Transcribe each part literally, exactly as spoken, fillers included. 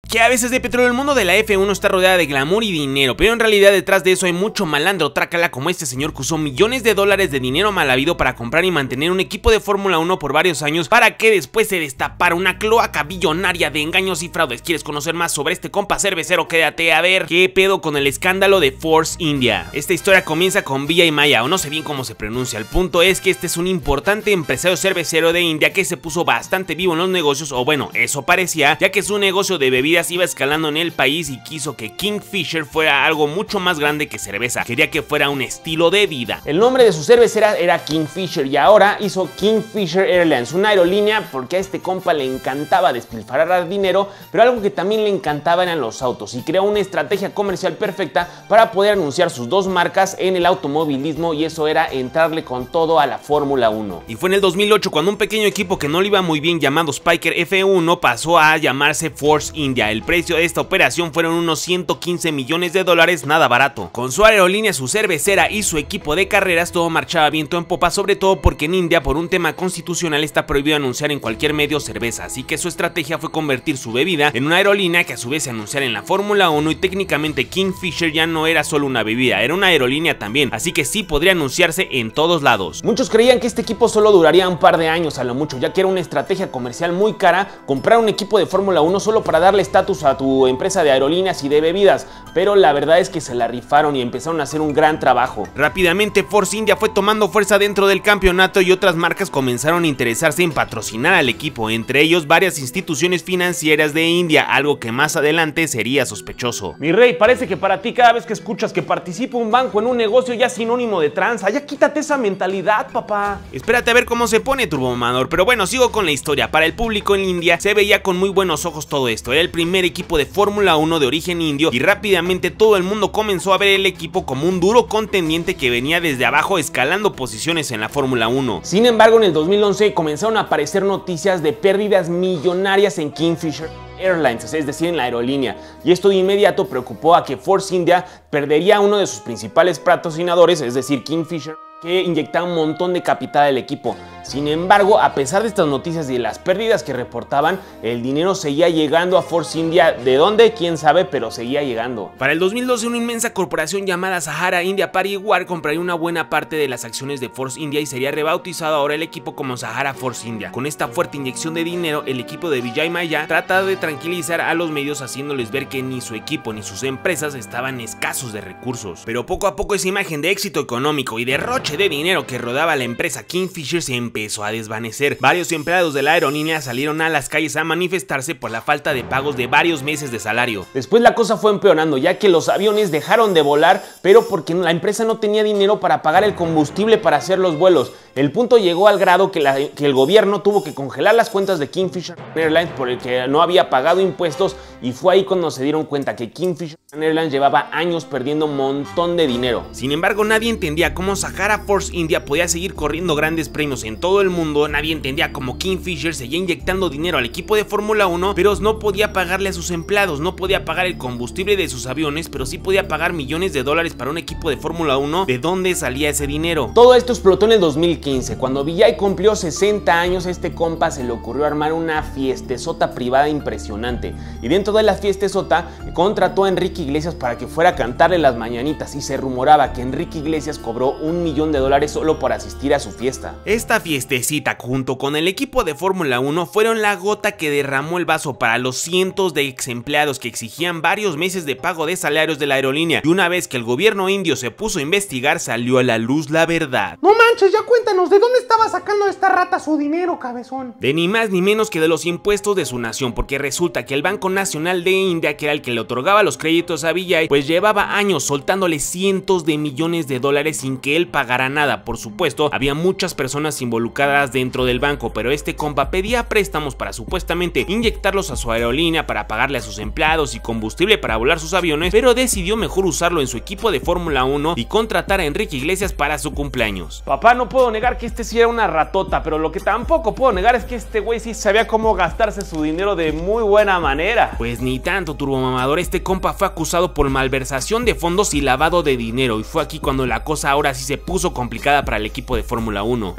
Que a veces de petróleo, el mundo de la F uno está rodeada de glamour y dinero, pero en realidad detrás de eso hay mucho malandro trácala como este señor que usó millones de dólares de dinero mal habido para comprar y mantener un equipo de Fórmula uno por varios años para que después se destapara una cloaca billonaria de engaños y fraudes. ¿Quieres conocer más sobre este compa cervecero? Quédate a ver qué pedo con el escándalo de Force India. Esta historia comienza con Vijay Mallya, o no sé bien cómo se pronuncia. El punto es que este es un importante empresario cervecero de India que se puso bastante vivo en los negocios, o bueno, eso parecía, ya que su negocio de bebidas iba escalando en el país y quiso que Kingfisher fuera algo mucho más grande que cerveza. Quería que fuera un estilo de vida. El nombre de su cervecera era Kingfisher y ahora hizo Kingfisher Airlines, una aerolínea porque a este compa le encantaba despilfarrar dinero, pero algo que también le encantaba eran los autos, y creó una estrategia comercial perfecta para poder anunciar sus dos marcas en el automovilismo, y eso era entrarle con todo a la Fórmula uno. Y fue en el dos mil ocho cuando un pequeño equipo que no le iba muy bien llamado Spiker F uno pasó a llamarse Force India. El precio de esta operación fueron unos ciento quince millones de dólares, nada barato. Con su aerolínea, su cervecera y su equipo de carreras todo marchaba viento en popa, sobre todo porque en India por un tema constitucional está prohibido anunciar en cualquier medio cerveza, así que su estrategia fue convertir su bebida en una aerolínea que a su vez se anunciara en la Fórmula uno, y técnicamente Kingfisher ya no era solo una bebida, era una aerolínea también, así que sí podría anunciarse en todos lados. Muchos creían que este equipo solo duraría un par de años a lo mucho, ya que era una estrategia comercial muy cara comprar un equipo de Fórmula uno solo para darle estatus a tu empresa de aerolíneas y de bebidas, pero la verdad es que se la rifaron y empezaron a hacer un gran trabajo. Rápidamente Force India fue tomando fuerza dentro del campeonato y otras marcas comenzaron a interesarse en patrocinar al equipo, entre ellos varias instituciones financieras de India, algo que más adelante sería sospechoso. Mi rey, parece que para ti cada vez que escuchas que participa un banco en un negocio ya es sinónimo de tranza. Ya quítate esa mentalidad, papá. Espérate a ver cómo se pone, turbomamador, pero bueno, sigo con la historia. Para el público en India se veía con muy buenos ojos todo esto. Era el primer equipo de Fórmula uno de origen indio y rápidamente todo el mundo comenzó a ver el equipo como un duro contendiente que venía desde abajo escalando posiciones en la Fórmula uno. Sin embargo, en el dos mil once comenzaron a aparecer noticias de pérdidas millonarias en Kingfisher Airlines, es decir, en la aerolínea, y esto de inmediato preocupó a que Force India perdería uno de sus principales patrocinadores, es decir, Kingfisher, que inyectaba un montón de capital al equipo. Sin embargo, a pesar de estas noticias y de las pérdidas que reportaban, el dinero seguía llegando a Force India. ¿De dónde? Quién sabe, pero seguía llegando. Para el dos mil doce, una inmensa corporación llamada Sahara India Pariwar compraría una buena parte de las acciones de Force India y sería rebautizado ahora el equipo como Sahara Force India. Con esta fuerte inyección de dinero, el equipo de Vijay Mallya trata de tranquilizar a los medios haciéndoles ver que ni su equipo ni sus empresas estaban escasos de recursos. Pero poco a poco esa imagen de éxito económico y derroche de dinero que rodaba la empresa Kingfisher se empezó a desvanecer. Varios empleados de la aerolínea salieron a las calles a manifestarse por la falta de pagos de varios meses de salario. Después la cosa fue empeorando, ya que los aviones dejaron de volar, pero porque la empresa no tenía dinero para pagar el combustible para hacer los vuelos. El punto llegó al grado que, la, que el gobierno tuvo que congelar las cuentas de Kingfisher Airlines por el que no había pagado impuestos, y fue ahí cuando se dieron cuenta que Kingfisher Airlines llevaba años perdiendo un montón de dinero. Sin embargo, nadie entendía cómo Sahara Force India podía seguir corriendo grandes premios en todo el mundo. Nadie entendía cómo Kingfisher seguía inyectando dinero al equipo de Fórmula uno, pero no podía pagarle a sus empleados, no podía pagar el combustible de sus aviones, pero sí podía pagar millones de dólares para un equipo de Fórmula uno. ¿De dónde salía ese dinero? Todo esto explotó en el dos mil quince, cuando Vijay cumplió sesenta años. Este compa se le ocurrió armar una fiestezota privada impresionante, y dentro de la fiestezota contrató a Enrique Iglesias para que fuera a cantarle las mañanitas, y se rumoraba que Enrique Iglesias cobró un millón de dólares solo por asistir a su fiesta. Esta fiestecita junto con el equipo de Fórmula uno fueron la gota que derramó el vaso para los cientos de ex empleados que exigían varios meses de pago de salarios de la aerolínea, y una vez que el gobierno indio se puso a investigar salió a la luz la verdad. No manches, ya cuéntanos, ¿de dónde estaba sacando esta rata su dinero, cabezón? De ni más ni menos que de los impuestos de su nación, porque resulta que el Banco Nacional de India, que era el que le otorgaba los créditos a Vijay, pues llevaba años soltándole cientos de millones de dólares sin que él pagara nada. Por supuesto, había muchas personas involucradas dentro del banco, pero este compa pedía préstamos para supuestamente inyectarlos a su aerolínea, para pagarle a sus empleados y combustible para volar sus aviones, pero decidió mejor usarlo en su equipo de Fórmula uno y contratar a Enrique Iglesias para su cumpleaños. Papá, no puedo negar que este sí era una ratota, pero lo que tampoco puedo negar es que este güey sí sabía cómo gastarse su dinero de muy buena manera. Pues ni tanto, turbomamador. Este compa fue acusado por malversación de fondos y lavado de dinero, y fue aquí cuando la cosa ahora sí se puso complicada para el equipo de Fórmula uno. Afortunadamente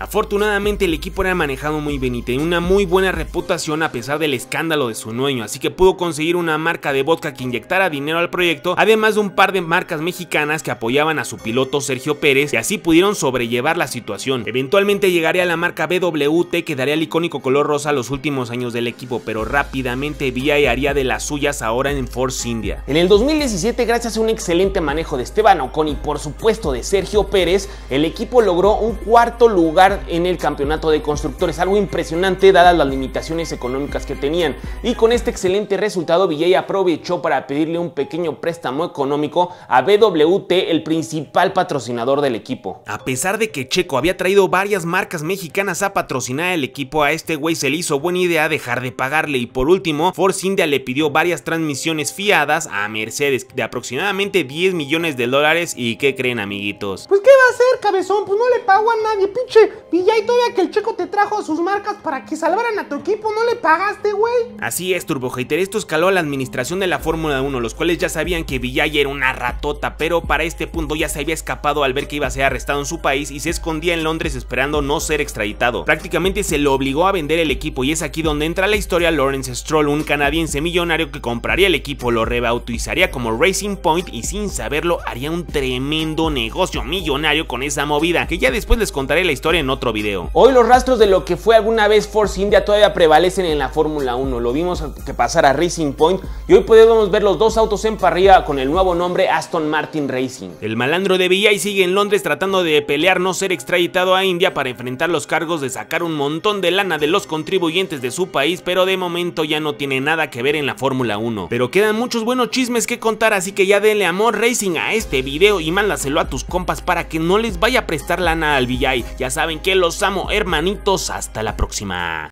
afortunadamente el equipo era manejado muy bien y tenía una muy buena reputación a pesar del escándalo de su dueño, así que pudo conseguir una marca de vodka que inyectara dinero al proyecto, además de un par de marcas mexicanas que apoyaban a su piloto Sergio Pérez, y así pudieron sobrellevar la situación. Eventualmente llegaría la marca B W T, que daría el icónico color rosa los últimos años del equipo, pero rápidamente V I haría de las suyas ahora en Force India. En el dos mil diecisiete, gracias a un excelente manejo de Esteban Ocon y por supuesto de Sergio Pérez, el equipo logró un cuarto lugar en el campeonato de constructores, algo impresionante dadas las limitaciones económicas que tenían, y con este excelente resultado V I aprovechó para pedirle un pequeño préstamo económico a B W T, el principal patrocinador del equipo. A pesar de que Checo había traído varias marcas mexicanas a patrocinar el equipo, a este güey se le hizo buena idea dejar de pagarle, y por último Force India le pidió varias transmisiones fiadas a Mercedes de aproximadamente diez millones de dólares. ¿Y qué creen, amiguitos? Pues qué va a hacer, cabezón, pues no le pagó a nadie, pinche Villay, todavía que el Checo te trajo sus marcas para que salvaran a tu equipo, no le pagaste, güey. Así es, Turbo Hater, esto escaló a la administración de la Fórmula uno, los cuales ya sabían que Villay era una ratota, pero para este punto ya se había escapado al ver que iba a ser arrestado en su país y se escondía en Londres esperando no ser extraditado. Prácticamente se lo obligó a vender el equipo, y es aquí donde entra la historia Lawrence Stroll, un canadiense millonario que compraría el equipo, lo rebautizaría como Racing Point y sin saberlo haría un tremendo negocio millonario con esa movida, que ya después les contaré la historia en otro video. Hoy los rastros de lo que fue alguna vez Force India todavía prevalecen en la Fórmula uno, lo vimos que pasar a Racing Point y hoy podemos ver los dos autos en parrilla con el nuevo nombre Aston Martin Racing. El malandro de Villay sigue en Londres tratando de pelear no ser extraditado a India para enfrentar los cargos de sacar un montón de lana de los contribuyentes de su país, pero de momento ya no tiene nada que ver en la Fórmula uno. Pero quedan muchos buenos chismes que contar, así que ya denle amor Racing a este video y mándaselo a tus compas para que no les vaya a prestar lana al Villay. Ya saben que los amo, hermanitos, hasta la próxima.